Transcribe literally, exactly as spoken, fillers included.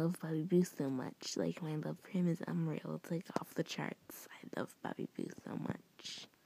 love Bobbyboo so much. Like, my love for him is unreal. It's like off the charts. I love Bobbyboo so much.